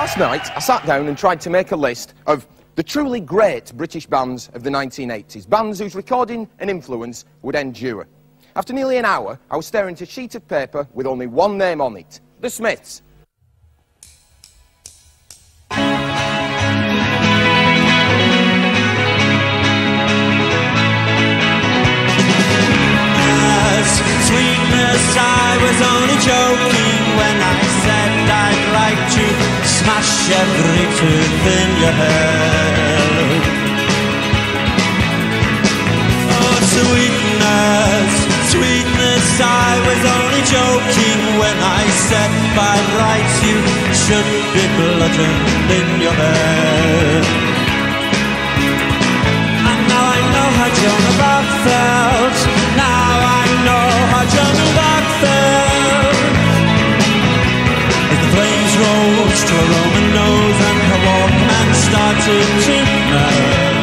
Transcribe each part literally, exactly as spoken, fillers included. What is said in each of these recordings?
Last night, I sat down and tried to make a list of the truly great British bands of the nineteen eighties, bands whose recording and influence would endure. After nearly an hour, I was staring at a sheet of paper with only one name on it, The Smiths. Sweetness, I was only joking when I said I'd like to smash every tooth in your head. Oh, sweetness, sweetness, I was only joking when I said by rights you should be bludgeoned in your bed. And now I know how Joan of Arc felt. Now I know how Joan of Arc felt. As the flames rose to a Roman nose and her Walkman started to melt.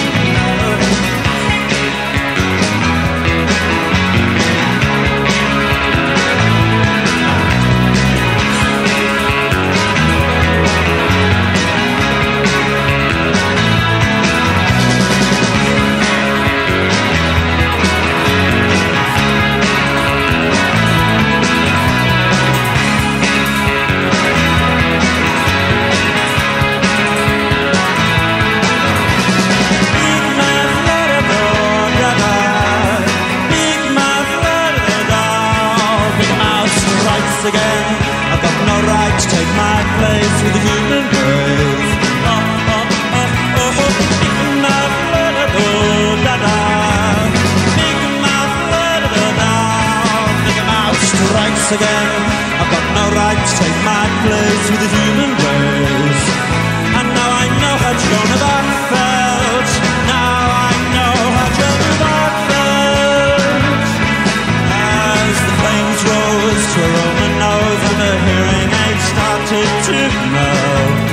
Again, I've got no right to take my place with the human race. Oh, oh, oh, oh, oh, Big mouth, da da. Big mouth, da da. Big mouth strikes again. I've got no right to take my place with the human race. And now I know how Joan of Arc felt. Now I know how Joan of Arc felt. As the flames rose to a Roman nose and the hearing aid started to melt.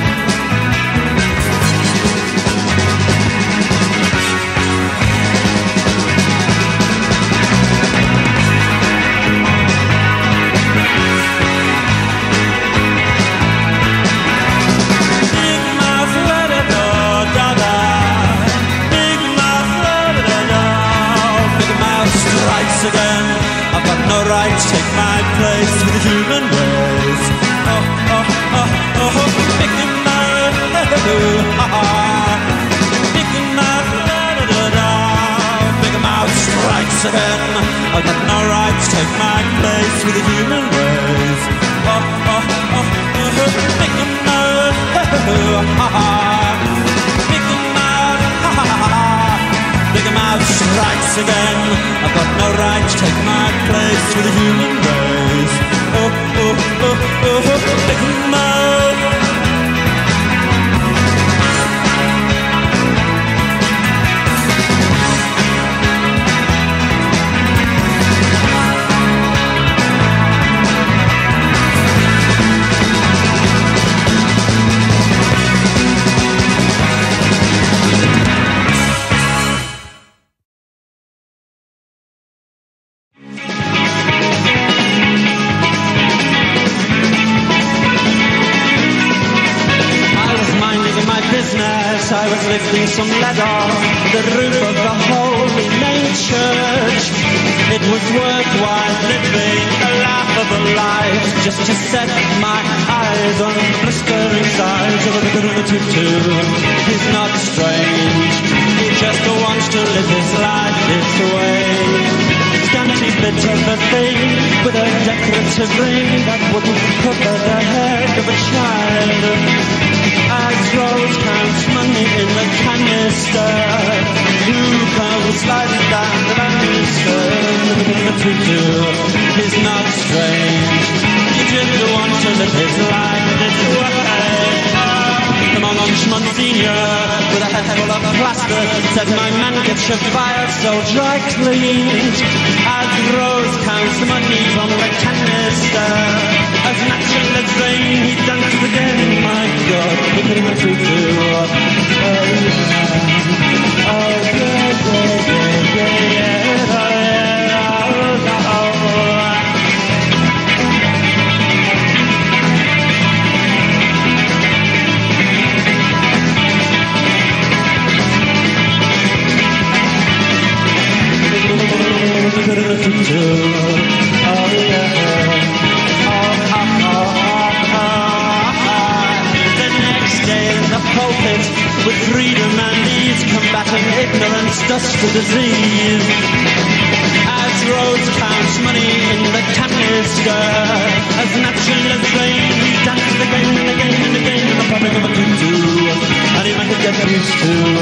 Big mouth, la-da-da, da-da. Big mouth, la-da-da-da. Big mouth strikes again. I've got no right to take my place with the human race. Oh, oh, oh, oh, Big mouth, ha-ha. Big mouth, la-da-da-da. Big mouth strikes again. I've got no right to take my place with the human race. Oh, oh, oh, oh, Big mouth, ha-ha. Big mouth, ha-ha. Big mouth strikes again. I've got no right to take my place with the human race. Oh, oh, oh, oh, Big mouth. I was lifting some lead off the roof of the holy main church. It was worthwhile living a laughable life just to set my eyes on the blistering sides of a little tutu. He's not strange, he just wants to live his life this way. Scanty bit of a thing with a decorative ring that wouldn't cover the head of a child. As Rose counts money in the canister, who comes sliding down the banister? The tutu is not strange, he just wants to live his life this way. The Mononch Monsignor, with a head full of plaster, said my man gets your fire so dry cleaned. As Rose counts the money from the canister, as natural as rain he dances again. My God, look at him a tutu. Oh yeah, oh yeah, yeah, yeah, yeah, yeah, oh, oh, oh. pulpit with freedom and ease, combating ignorance, dust to disease. As Rhodes counts money in the canister, as natural as rain, he dances again and again and again in the public of a tutu, and he might get used to.